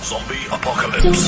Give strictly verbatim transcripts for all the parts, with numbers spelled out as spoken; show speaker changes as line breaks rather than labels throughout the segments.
Zombie apocalypse.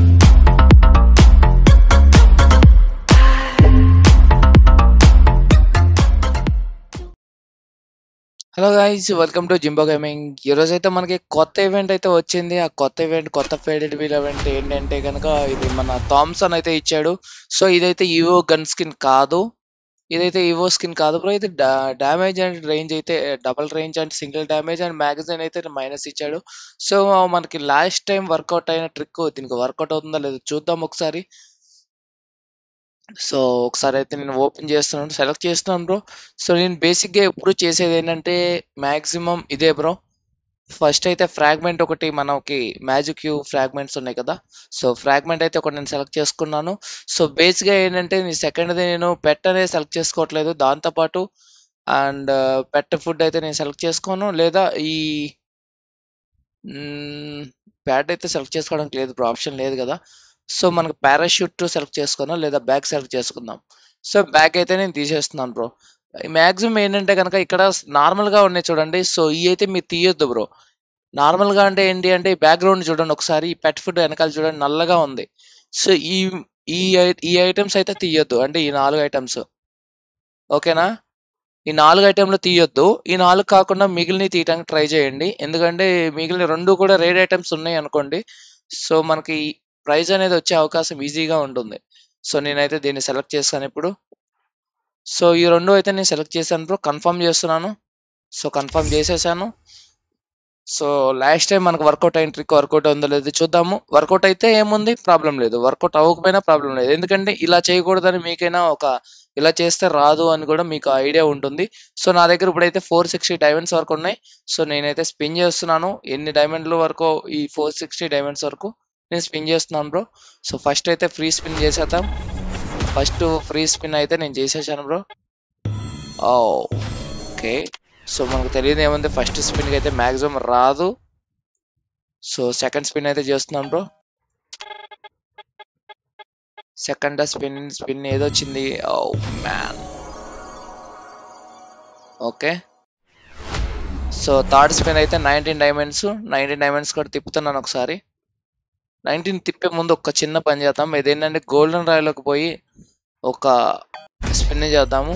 Hello guys, welcome to Zimbo gaming. ఈరోజు అయితే మనకి కొత్త ఈవెంట్ అయితే వచ్చింది. ఆ కొత్త ఈవెంట్ కొత్త ఫేడెడ్ వీల్ ఈవెంట్ ఏంటంటే కనుక ఇది మన థామ్సన్ అయితే ఇచ్చాడు. సో ఇదైతే ఈవో గన్ స్కిన్ కాదు, ఇదైతే ఈవో స్కిన్ కాదు బ్రో. ఇది డ్యామేజ్ అండ్ రేంజ్ అయితే double range and single damage and magazine అయితే మైనస్ ఇచ్చాడు. సో మనకి లాస్ట్ టైం వర్కౌట్ అయిన ట్రిక్ దీనికి వర్కౌట్ అవుతుందా లేదో చూద్దాం ఒకసారి. సో ఒకసారి అయితే నేను ఓపెన్ చేస్తున్నాను, సెలెక్ట్ చేస్తున్నాను బ్రో. సో నేను బేసిక్గా ఎప్పుడు చేసేది ఏంటంటే మ్యాక్సిమం ఇదే బ్రో. ఫస్ట్ అయితే ఫ్రాగ్మెంట్ ఒకటి, మనకి మ్యాజిక్ క్యూ ఫ్రాగ్మెంట్స్ ఉన్నాయి కదా. సో ఫ్రాగ్మెంట్ అయితే ఒకటి నేను సెలెక్ట్ చేసుకున్నాను. సో బేసిక్గా ఏంటంటే నేను సెకండ్ది నేను పెట్ అనేది సెలెక్ట్ చేసుకోవట్లేదు, దాంతోపాటు అండ్ పెట్ ఫుడ్ అయితే నేను సెలెక్ట్ చేసుకోను, లేదా ఈ ప్యాడ్ అయితే సెలెక్ట్ చేసుకోవడానికి లేదు బ్రో, ఆప్షన్ లేదు కదా. సో మనకు పారాషూట్ సెలెక్ట్ చేసుకుందాం, లేదా బ్యాగ్ సెలెక్ట్ చేసుకుందాం. సో బ్యాగ్ అయితే నేను తీసేస్తున్నాను బ్రో. మ్యాక్సిమం ఏంటంటే కనుక ఇక్కడ నార్మల్గా ఉన్నాయి చూడండి. సో ఇవి అయితే మీరు తీయొద్దు బ్రో. నార్మల్గా అంటే ఏంటి అంటే ఈ బ్యాక్గ్రౌండ్ చూడండి ఒకసారి, ఈ పెట్ ఫుడ్ వెనకాల చూడండి నల్లగా ఉంది. సో ఈ ఈ ఈ ఐటమ్స్ అయితే తీయొద్దు, అంటే ఈ నాలుగు ఐటమ్స్ ఓకేనా. ఈ నాలుగు ఐటెంలు తీయొద్దు. ఈ నాలుగు కాకుండా మిగిలిన తీయడానికి ట్రై చేయండి, ఎందుకంటే మిగిలిన రెండు కూడా రేర్ ఐటమ్స్ ఉన్నాయి అనుకోండి. సో మనకి ప్రైజ్ అనేది వచ్చే అవకాశం ఈజీగా ఉంటుంది. సో నేనైతే దీన్ని సెలెక్ట్ చేస్తాను ఇప్పుడు. సో ఈ రెండు అయితే నేను సెలెక్ట్ చేశాను బ్రో, కన్ఫర్మ్ చేస్తున్నాను. సో కన్ఫర్మ్ చేసేసాను. సో లాస్ట్ టైం మనకు వర్కౌట్ అయిన ట్రిక్ వర్కౌట్ ఉందో లేదో చూద్దాము. వర్కౌట్ అయితే ఏముంది, ప్రాబ్లం లేదు. వర్కౌట్ అవ్వకపోయినా ప్రాబ్లం లేదు, ఎందుకంటే ఇలా చేయకూడదని మీకైనా ఒక ఇలా చేస్తే రాదు అని కూడా మీకు ఐడియా ఉంటుంది. సో నా దగ్గర ఇప్పుడైతే ఫోర్ సిక్స్టీ డైమండ్స్ వరకు ఉన్నాయి. సో నేనైతే స్పిన్ చేస్తున్నాను. ఎన్ని డైమండ్ల వరకు, ఈ ఫోర్ సిక్స్టీ డైమండ్స్ వరకు నేను స్పిన్ చేస్తున్నాను బ్రో. సో ఫస్ట్ అయితే ఫ్రీ స్పిన్ చేసేద్దాం. ఫస్ట్ ఫ్రీ స్పిన్ అయితే నేను చేసేసాను బ్రో. ఓకే, సో మనకు తెలియదు ఏముంది, ఫస్ట్ స్పిన్కి అయితే మ్యాక్సిమం రాదు. సో సెకండ్ స్పిన్ అయితే చేస్తున్నాను బ్రో. సెకండ్ స్పిన్ స్పిన్ ఏదొచ్చింది, oh man. Okay, so third spin అయితే నైన్టీన్ డైమండ్స్ నైన్టీన్ డైమండ్స్ కూడా తిప్పుతున్నాను ఒకసారి. నైన్టీన్ తిప్పే ముందు ఒక చిన్న పని చేద్దాం. ఇదేంటంటే గోల్డెన్ రాయ్లోకి పోయి ఒక స్పిన్ చేద్దాము,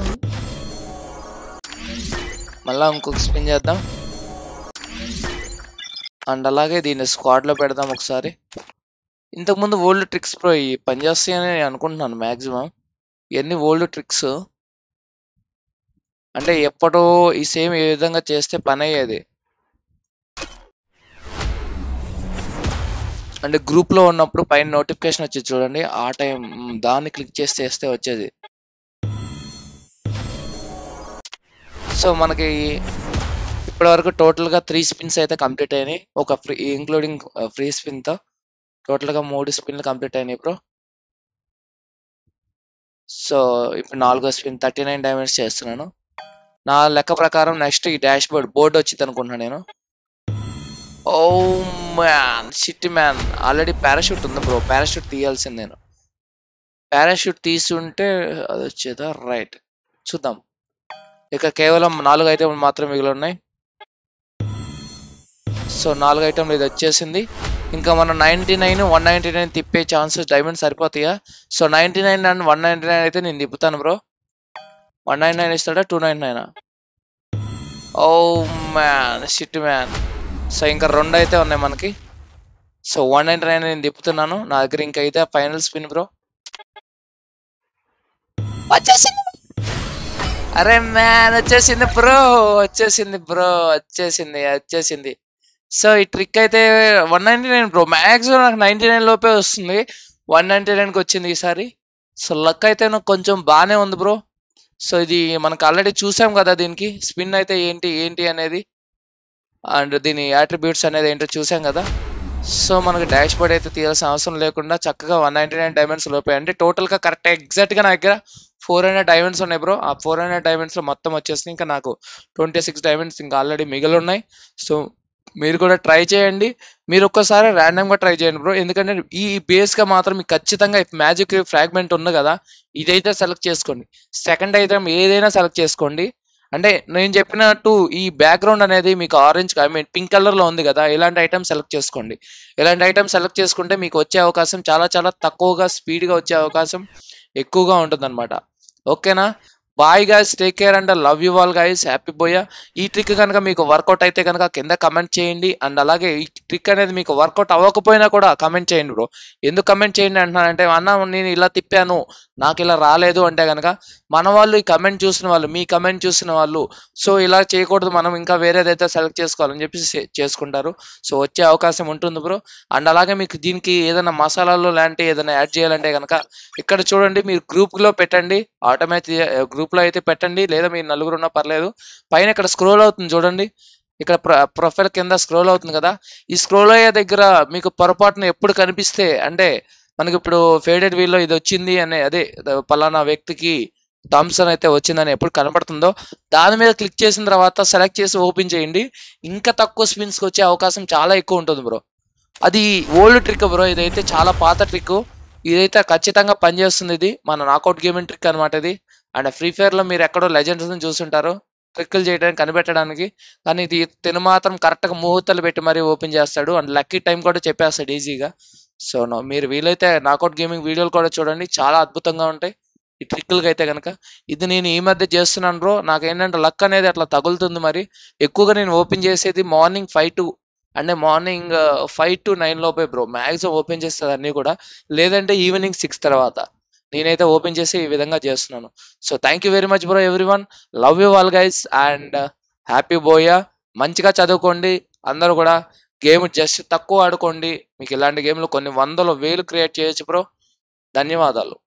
మళ్ళీ ఇంకొక స్పిన్ చేద్దాం, అండ్ అలాగే దీన్ని స్క్వాడ్లో పెడదాం ఒకసారి. ఇంతకుముందు ఓల్డ్ ట్రిక్స్ ప్రో ఈ పనిచేస్తాయని నేను అనుకుంటున్నాను. మ్యాక్సిమం ఇవన్నీ ఓల్డ్ ట్రిక్స్, అంటే ఎప్పుడో ఈ సేమ్ ఏ విధంగా చేస్తే పని అయ్యేది. అంటే గ్రూప్లో ఉన్నప్పుడు పైన నోటిఫికేషన్ వచ్చేది చూడండి, ఆ టైం దాన్ని క్లిక్ చేస్తే వేస్తే వచ్చేది. సో మనకి ఇప్పటివరకు టోటల్గా త్రీ స్పిన్స్ అయితే కంప్లీట్ అయినాయి, ఒక ఫ్రీ ఇంక్లూడింగ్ ఫ్రీ స్పిన్తో టోటల్గా మూడు స్పిన్లు కంప్లీట్ అయినాయి బ్రో. సో ఇప్పుడు నాలుగో స్పిన్ థర్టీ నైన్ డైమండ్స్ చేస్తున్నాను. నా లెక్క ప్రకారం నెక్స్ట్ ఈ డాష్ బోర్డ్ బోర్డు వచ్చింది అనుకుంటున్నాను నేను. Oh man, shit man, already parachute ఉంది బ్రో. పారాషూట్ తీయాల్సింది నేను. పారాషూట్ తీసుంటే అది వచ్చేదా, రైట్ చూద్దాం. ఇక కేవలం నాలుగు ఐటెంలు మాత్రం మిగిలి ఉన్నాయి. సో నాలుగు ఐటెంలు ఇది వచ్చేసింది. ఇంకా మనం ninety nine one ninety nine తిప్పే ఛాన్సెస్ డైమండ్ సరిపోతాయా? So ninety nine and one ninety nine అయితే నేను తిప్పుతాను బ్రో. వన్ నైన్ నైన్ ఇస్తాడా, టూ నైన్ నైనా? Oh man, shit man. So ఇంకా రెండు అయితే ఉన్నాయి మనకి. సో వన్ నైంటీ నైన్ నేను తిప్పుతున్నాను. నా దగ్గర ఇంకా అయితే ఫైనల్ స్పిన్ బ్రో. వచ్చేసింది, అరే మ్యాన్ వచ్చేసింది బ్రో, వచ్చేసింది బ్రో, వచ్చేసింది వచ్చేసింది. సో ఈ ట్రిక్ అయితే one ninety nine bro. Maximum నాకు నైంటీ నైన్ లోపే వస్తుంది, వన్ నైంటీ నైన్కి వచ్చింది ఈసారి. సో లక్ అయితే నాకు కొంచెం బాగానే ఉంది బ్రో. సో ఇది మనకు ఆల్రెడీ చూసాం కదా, దీనికి స్పిన్ అయితే ఏంటి ఏంటి అనేది అండ్ దీని యాట్రిబ్యూట్స్ అనేది ఏంటో చూసాం కదా. సో మనకి డాష్ బోర్డ్ అయితే తీయాల్సిన అవసరం లేకుండా చక్కగా వన్ నైంటీ నైన్ డైమండ్స్ లోపే, అంటే టోటల్గా కరెక్ట్ ఎగ్జాక్ట్గా నా దగ్గర ఫోర్ హండ్రెడ్ డైమండ్స్ ఉన్నాయి బ్రో. ఆ ఫోర్ హండ్రెడ్ డైమండ్స్లో మొత్తం వచ్చేసి ఇంకా నాకు ట్వంటీ సిక్స్ డైమండ్స్ ఇంకా ఆల్రెడీ మిగిలి ఉన్నాయి. సో మీరు కూడా ట్రై చేయండి. మీరు ఒక్కసారి ర్యాండమ్గా ట్రై చేయండి బ్రో, ఎందుకంటే ఈ బేస్గా మాత్రం మీకు ఖచ్చితంగా మ్యాజిక్ ఫ్రాగ్మెంట్ ఉంది కదా, ఇదైతే సెలెక్ట్ చేసుకోండి. సెకండ్ ఐటమ్ ఏదైనా సెలెక్ట్ చేసుకోండి, అంటే నేను చెప్పినట్టు ఈ బ్యాక్గ్రౌండ్ అనేది మీకు ఆరెంజ్ ఐ మీన్ పింక్ కలర్లో ఉంది కదా, ఇలాంటి ఐటమ్ సెలెక్ట్ చేసుకోండి. ఇలాంటి ఐటమ్ సెలెక్ట్ చేసుకుంటే మీకు వచ్చే అవకాశం చాలా చాలా తక్కువగా స్పీడ్గా వచ్చే అవకాశం ఎక్కువగా ఉంటుందన్నమాట. ఓకేనా? Bye guys, take care and love you all guys. Happy బోయా. ఈ ట్రిక్ కనుక మీకు వర్కౌట్ అయితే కనుక కింద కమెంట్ చేయండి. అండ్ అలాగే ఈ ట్రిక్ అనేది మీకు వర్కౌట్ అవ్వకపోయినా కూడా కమెంట్ చేయండి బ్రో. ఎందుకు కమెంట్ చేయండి అంటున్నానంటే, అన్న నేను ఇలా తిప్పాను నాకు ఇలా రాలేదు అంటే కనుక మన వాళ్ళు ఈ కమెంట్ చూసిన వాళ్ళు మీ కమెంట్ చూసిన వాళ్ళు సో ఇలా చేయకూడదు, మనం ఇంకా వేరేదైతే సెలెక్ట్ చేసుకోవాలని చెప్పేసి చేసుకుంటారు. సో వచ్చే అవకాశం ఉంటుంది బ్రో. అండ్ అలాగే మీకు దీనికి ఏదైనా మసాలాలు లాంటి ఏదైనా యాడ్ చేయాలంటే కనుక ఇక్కడ చూడండి, మీరు గ్రూప్లో పెట్టండి. ఆటోమేటిక్ గ్రూప్లో అయితే పెట్టండి, లేదా మీరు నలుగురు ఉన్నా పర్లేదు. పైన ఇక్కడ స్క్రోల్ అవుతుంది చూడండి, ఇక్కడ ప్రొఫైల్ కింద స్క్రోల్ అవుతుంది కదా, ఈ స్క్రోల్ అయ్యే దగ్గర మీకు పొరపాటున ఎప్పుడు కనిపిస్తే అంటే మనకి ఇప్పుడు ఫేడెడ్ వీల్లో ఇది వచ్చింది అనే అదే పలానా వ్యక్తికి థామ్సన్ అయితే వచ్చిందని ఎప్పుడు కనపడుతుందో దాని మీద క్లిక్ చేసిన తర్వాత సెలెక్ట్ చేసి ఓపెన్ చేయండి. ఇంకా తక్కువ స్పిన్స్కి వచ్చే అవకాశం చాలా ఎక్కువ ఉంటుంది బ్రో. అది ఓల్డ్ ట్రిక్ బ్రో, ఇదైతే చాలా పాత ట్రిక్. ఇదైతే ఖచ్చితంగా పనిచేస్తుంది. ఇది మన నాకౌట్ గేమింగ్ ట్రిక్ అనమాట ఇది. అండ్ ఫ్రీ ఫైర్లో మీరు ఎక్కడో లెజెండ్స్ని చూస్తుంటారు ట్రిక్కులు చేయడానికి కనిపెట్టడానికి, కానీ ఇది తిను మాత్రం కరెక్ట్గా ముహూర్తాలు పెట్టి మరీ ఓపెన్ చేస్తాడు. అండ్ లక్కీ టైం కూడా చెప్పేస్తాడు ఈజీగా. సో మీరు వీలైతే నాకౌట్ గేమింగ్ వీడియోలు కూడా చూడండి, చాలా అద్భుతంగా ఉంటాయి ఈ ట్రిక్కులకి అయితే కనుక. ఇది నేను ఈ మధ్య చేస్తున్నాను బ్రో, నాకేంటంటే లక్ అనేది అట్లా తగులుతుంది. మరి ఎక్కువగా నేను ఓపెన్ చేసేది మార్నింగ్ ఫైవ్ టు అంటే మార్నింగ్ ఫైవ్ టు నైన్ లోపే బ్రో మ్యాక్సిమం ఓపెన్ చేస్తుంది అన్నీ కూడా, లేదంటే ఈవినింగ్ సిక్స్ తర్వాత నేనైతే ఓపెన్ చేసి ఈ విధంగా చేస్తున్నాను. So thank you very much bro everyone, love you all guys and happy బోయా. మంచిగా చదువుకోండి అందరూ కూడా, గేమ్ జస్ట్ తక్కువ ఆడుకోండి. మీకు ఇలాంటి గేమ్లు కొన్ని వందల వేలు క్రియేట్ చేయొచ్చు బ్రో. ధన్యవాదాలు.